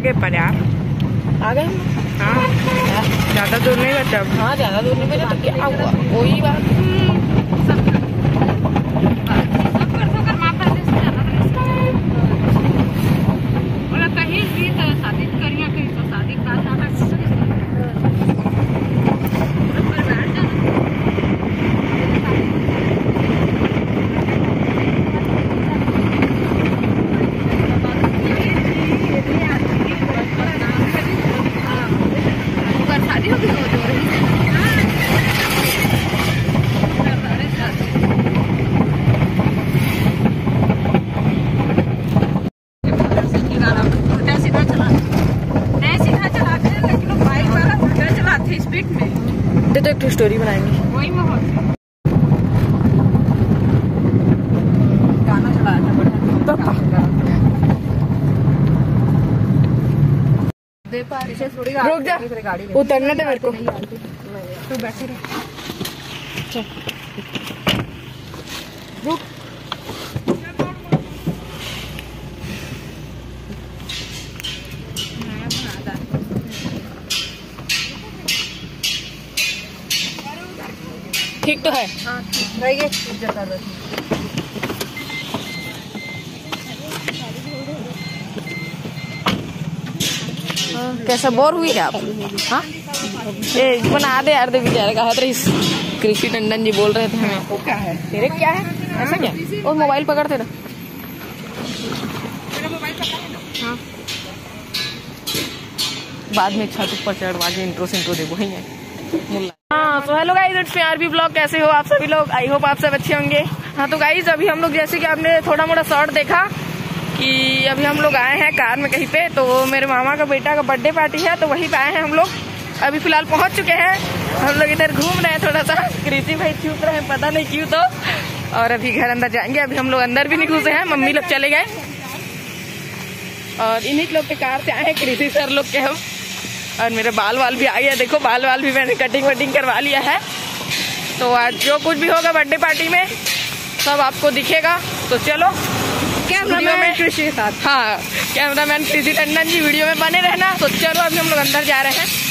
आगे पर यार आ गए। हाँ ज्यादा दूर नहीं बचा। हाँ ज्यादा दूर नहीं बचा तो क्या हुआ, वही बात। तो एक स्टोरी बनाएंगे वही माहौल गाना चलाया था। रुक जा, उतरने दे मेरे को। तो बैठे रहे। चल रुक। ठीक तो है। हाँ कैसा बोर हुई क्या आप? हाँ ये बना दे यार, दे बेचारे का रईस कृषि टंडन जी बोल रहे थे हमें। वो क्या है तेरे क्या है ऐसा क्या? और मोबाइल पकड़ते ना। हाँ बाद में छत ऊपर चढ़वा के इंट्रो सिंट्रो देखो ही है। हाँ तो hello guys, it's me R B blog. कैसे हो आप सभी लोग? आई होप आप सब अच्छे होंगे। हाँ तो गाइस अभी हम लोग, जैसे कि आपने थोड़ा मोड़ा शॉर्ट देखा कि अभी हम लोग आए हैं कार में कहीं पे, तो मेरे मामा का बेटा का बर्थडे पार्टी है तो वहीं पे आए हैं हम लोग। अभी फिलहाल पहुंच चुके हैं हम लोग, इधर घूम रहे हैं थोड़ा सा। कृषि भाई चुप रहे हैं पता नहीं क्यों तो। और अभी घर अंदर जाएंगे। अभी हम लोग अंदर भी नहीं घुसे हैं, मम्मी लोग चले गए और इन्हीं लोग के कार से आए हैं, कृषि सर लोग के हम। और मेरे बाल वाल भी आ गया, देखो बाल वाल भी मैंने कटिंग वटिंग करवा लिया है। तो आज जो कुछ भी होगा बर्थडे पार्टी में सब आपको दिखेगा। तो चलो कैमरामैन कृषि के साथ, हाँ कैमरामैन कृषि टंडन जी वीडियो में बने रहना। तो चलो अभी हम लोग अंदर जा रहे हैं।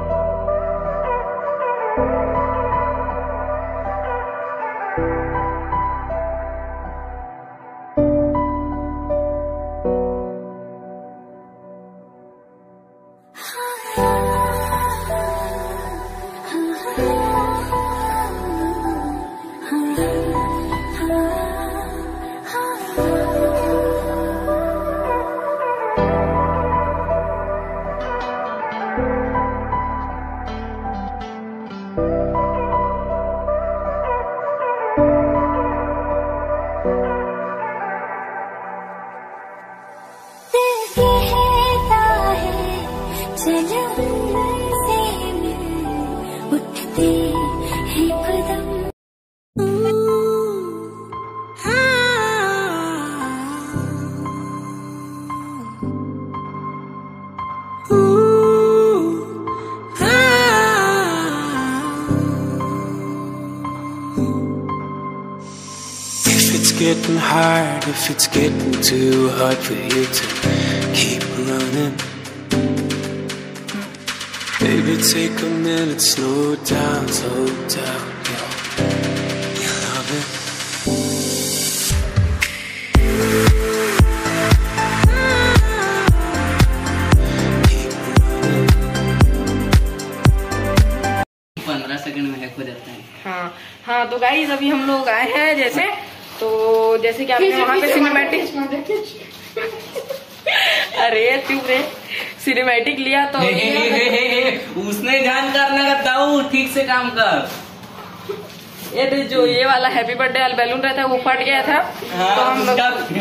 Getting hard, if it's getting too hard for you to keep running, maybe take a minute, slow down, you love it. Keep running. 15 second में हैक हो जाता है। हाँ तो गाइस अभी हम लोग आए हैं जैसे कि आपने वहाँ पे सिनेमैटिक अरे चुप रे, सिनेमैटिक लिया तो उसने जान करना करता हूँ, ठीक से काम कर। ये जो ये वाला हैप्पी बर्थडे वाला बैलून रहता है वो फट गया था। हाँ, तो हम लोग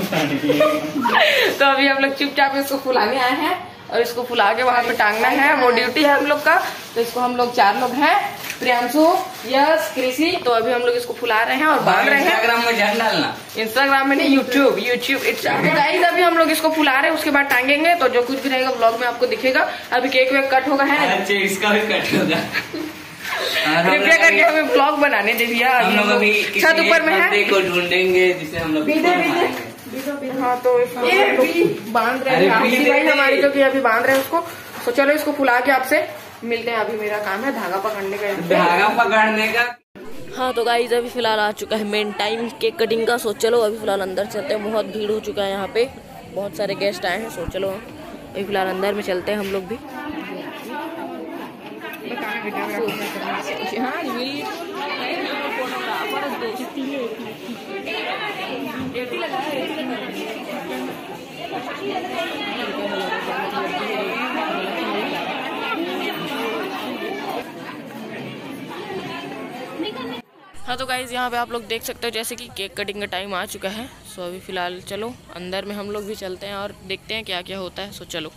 तो अभी हम लोग चुपचाप इसको फुलाने आए हैं और इसको फुला के वहाँ पे टांगना है, वो ड्यूटी है हम लोग का। तो इसको हम लोग 4 लोग हैं, प्रियांशु, यश, कृषि। तो अभी हम लोग इसको फुला रहे हैं और बांध रहे हैं। इंस्टाग्राम में ध्यान डालना, इंस्टाग्राम में नहीं, यूट्यूब इट्स गाइस। अभी हम लोग इसको फुला रहे हैं, उसके बाद टांगेंगे। तो जो कुछ भी रहेगा ब्लॉग में आपको दिखेगा। अभी केक वेक कट होगा है, अच्छा इसका भी कट होगा। कृपया करके हमें ब्लॉग बनाने दे दिया। हम लोग अभी छत ऊपर में है, को ढूंढेंगे जिसे हम लोग हाँ हाँ तो इसको बांध रहे हैं आपसी भाई हमारे, जो कि अभी बांध रहे हैं उसको। तो चलो इसको फुला के आपसे मिलते हैं। अभी मेरा काम है धागा पकड़ने का, धागा पकड़ने का। हाँ तो गाइस अभी फिलहाल आ चुका है मेन टाइम केक कटिंग का। सो चलो अभी फिलहाल अंदर चलते हैं। बहुत भीड़ हो चुका है यहाँ पे, बहुत सारे गेस्ट आए हैं। सो चलो अभी फिलहाल अंदर में चलते हैं हम लोग भी। हाँ तो गाइज यहाँ पे आप लोग देख सकते हो जैसे कि केक कटिंग का टाइम आ चुका है। सो अभी फिलहाल चलो अंदर में हम लोग भी चलते हैं और देखते हैं क्या क्या होता है। सो चलो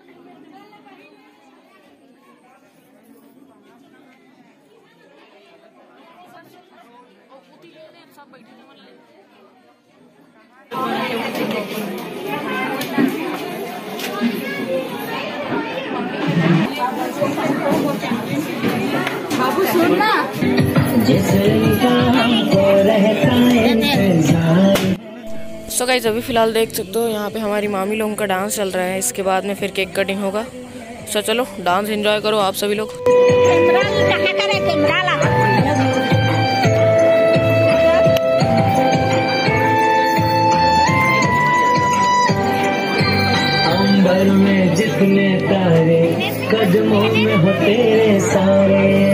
बाबू सुनना सो गाइस अभी फिलहाल देख सकते हो यहाँ पे हमारी मामी लोगों का डांस चल रहा है। इसके बाद में फिर केक कटिंग होगा। सो चलो डांस एंजॉय करो आप सभी लोग। अंबर में जितने तारे कदमों में हो तेरे सारे,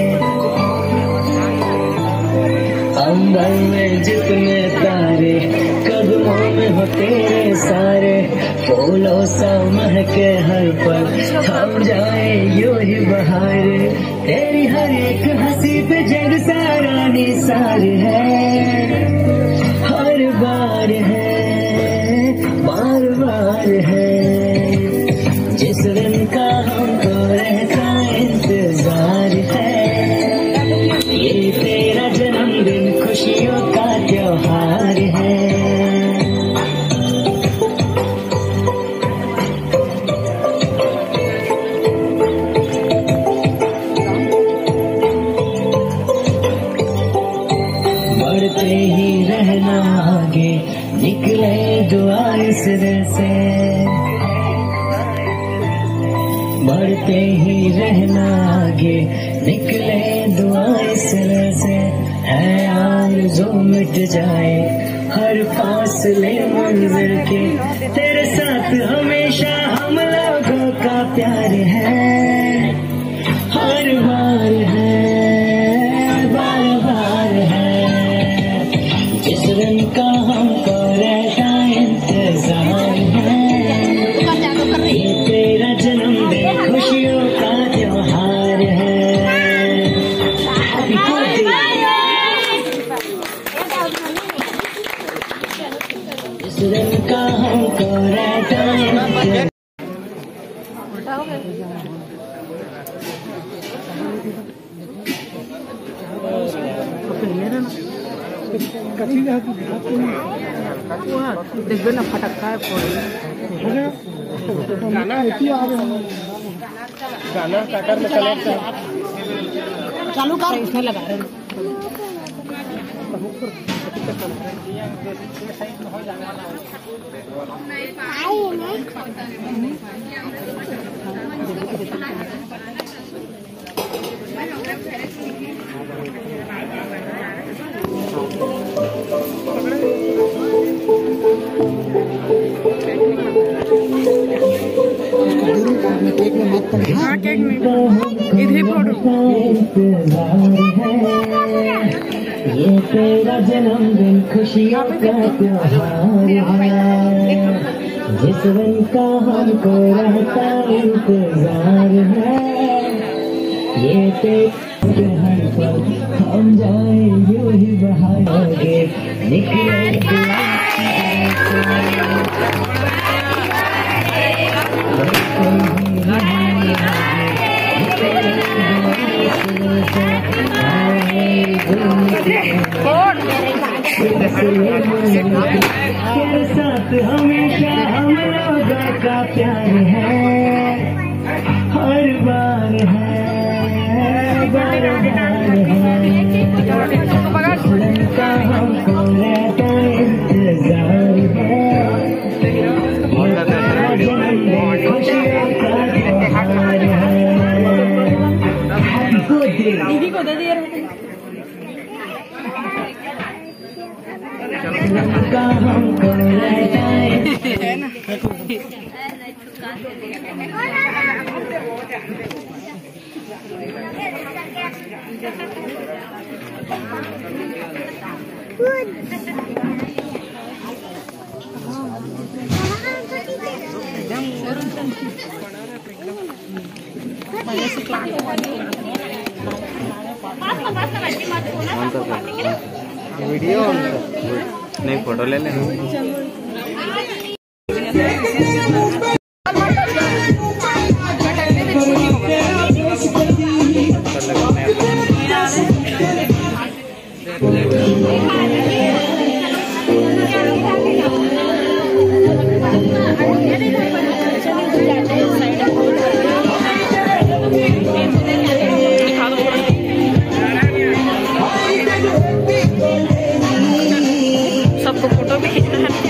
अंबर में जितने तारे कदमों में हो तेरे सारे, फूलों सा महके हर पल थम जाए यूं ही बहार, तेरी हर एक हंसी पे जग सारा निसार है, हर बार है बार बार है, जिस दिन का हमको रहता इंतजार है, ये तेरा जन्मदिन खुशियों का त्योहार है। बढ़ते ही रहना आगे, निकले दुआ इस दिल से, बढ़ते ही रहना आगे, निकले दुआ इस दिल से, है आरज़ू मिट जाए हर फासले मंजिल के, तेरे साथ हमेशा हम लोगों का प्यार है, हर बार है बार बार है, जिस दिन का हमको रहता इंतजार है, ये तेरा जन्मदिन खुशियों का त्योहार है। जिस दिन का हमको रहता है देखबे ना फटक्का है गाना होती है गाना काकर में चालू कर इसमें लगा रहे केक में मत पड़, हाँ केक में इधर फोटो, ये तेरा जन्मदिन खुशियों का त्योहार है, जिस दिन का हमको रहता इंतजार है, ये तेरे हर पल हम जाए यूं ही बहाओगे, निकले तेरे साथ हमेशा हम लोगों का प्यार है, हर बार है बार बार है, हमको रहता इंतजार है, लंका हमको लहराए। वीडियो नहीं, फोटो ले लें। सबको फोटो भी खींचना है।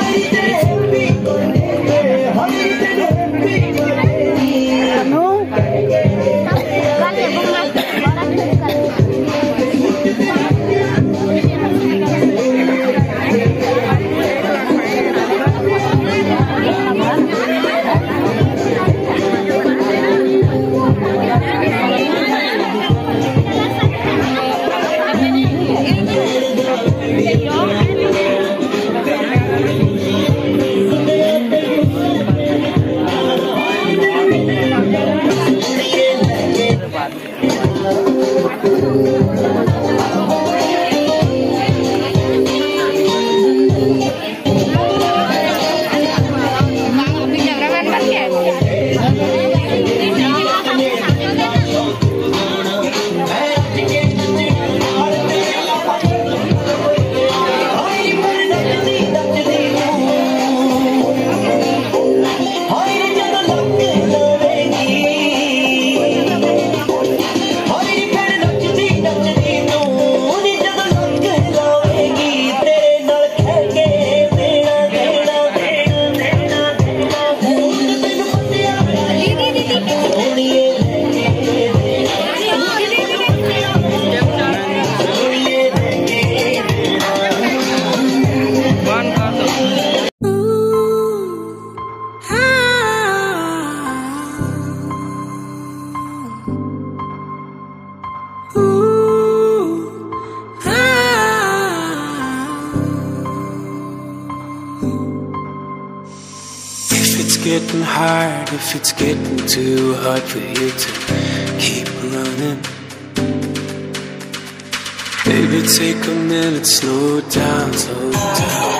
Getting hard, if it's getting too hard for you to keep running, baby, take a minute, slow down, slow down.